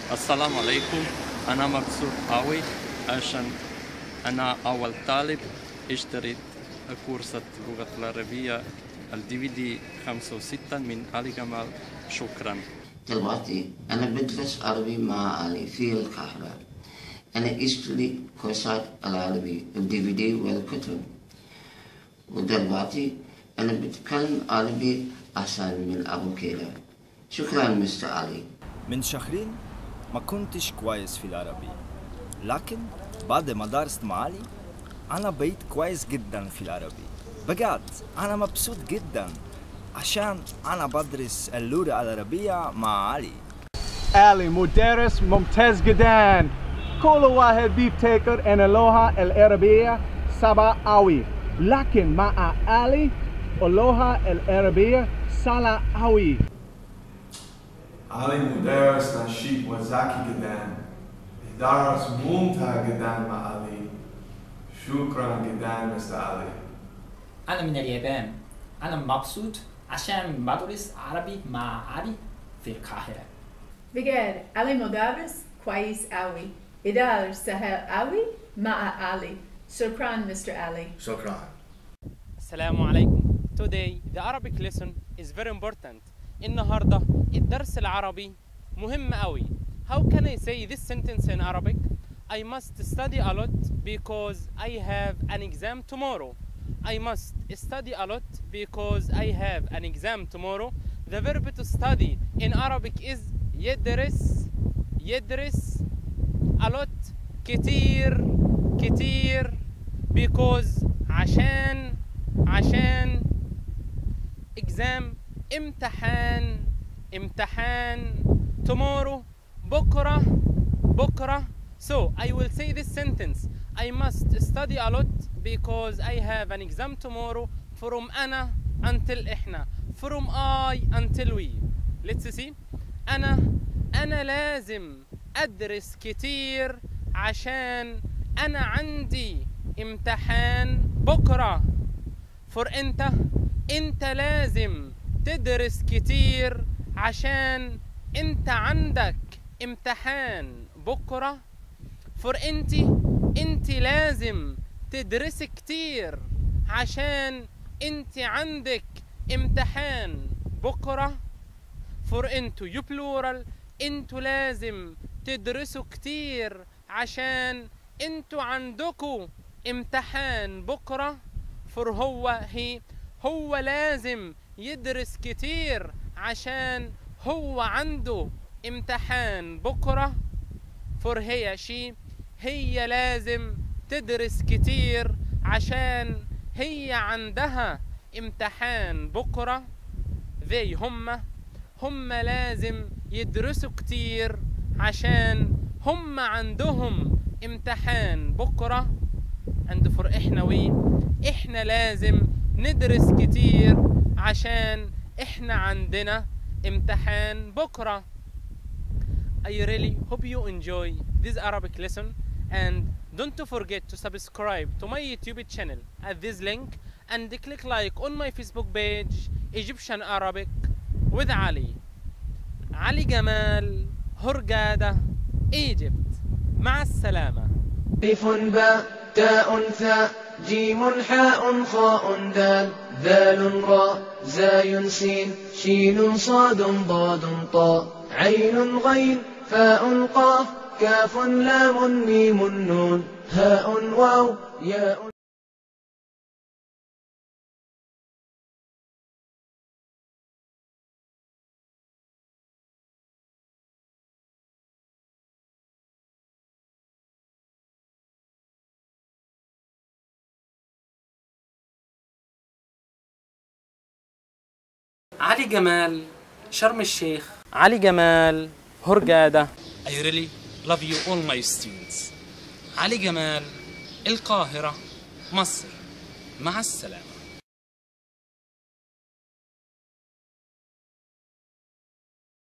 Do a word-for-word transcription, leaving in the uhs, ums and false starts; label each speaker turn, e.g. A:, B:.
A: السلام عليكم. أنا مبسوط قوي عشان أنا أول طالب اشتريت كورس اللغة العربية الدي في دي خمسة وستين من علي جمال. شكرا.
B: دلوقتي أنا بدرس عربي مع علي في القاهرة. أنا اشتري كورسات العربي الدي في دي والكتب، ودلوقتي أنا بتكلم عربي أحسن من قبل كده. شكرا مستر علي.
C: من شهرين ما كنتش كويس في العربي، لكن بعد ما درست مع علي أنا بقيت كويس جدا في العربي. بجد أنا مبسوط جدا عشان أنا بدرس اللغة العربية مع علي.
D: علي مدرس ممتاز جدا. كل واحد بيفتكر أن اللغة العربية صعبة أوي، لكن مع علي اللغة العربية سهلة أوي.
E: علي مدرس نشيط وذكي جدا. الدرس ممتع جدا مع علي. شكرا جدا مستر علي.
F: أنا من اليابان. أنا مبسوط عشان بدرس عربي مع علي في القاهرة.
G: بجد علي مدرس كويس أوي. الدرس سهل أوي مع علي. شكرا مستر علي.
E: شكرا.
H: Assalamu alaikum. Today the Arabic lesson is very important. النهارده الدرس العربي مهم قوي. How can I say this sentence in Arabic? I must study a lot because I have an exam tomorrow. I must study a lot because I have an exam tomorrow. The verb to study in Arabic is يدرس يدرس a lot كتير كتير because عشان عشان exam امتحان امتحان tomorrow بكرة بكرة. So I will say this sentence. I must study a lot because I have an exam tomorrow. From أنا until إحنا. From I until we. Let's see. أنا أنا لازم أدرس كتير عشان أنا عندي امتحان بكرة. For أنت أنت لازم تدرس كتير عشان أنت عندك امتحان بكرة. For أنت أنت لازم تدرس كتير عشان أنت عندك امتحان بكرة. For أنتوا you plural أنتوا لازم تدرسوا كتير عشان أنتوا عندكوا امتحان بكرة. For هو هي هو لازم يدرس كتير عشان هو عنده امتحان بكرة. For هي شي هي لازم تدرس كتير عشان هي عندها امتحان بكرة. they هم هم لازم يدرسوا كتير عشان هم عندهم امتحان بكرة. and for إحنا وي إحنا لازم ندرس كتير عشان إحنا عندنا امتحان بكرة. I really hope you enjoy this Arabic lesson, and don't forget to subscribe to my YouTube channel at this link and click like on my Facebook page Egyptian Arabic with Ali. علي جمال هرجادة Egypt. مع السلامة.
I: ألف باء تاء ثاء جيم حاء خاء دال ذال راء زاي سين شين صاد ضاد طاء عين غين فاء قاف كاف لام ميم نون هاء واو ياء.
H: علي جمال شرم الشيخ. علي جمال هرجادة. I really love you all my students. علي جمال القاهرة مصر. مع السلامة.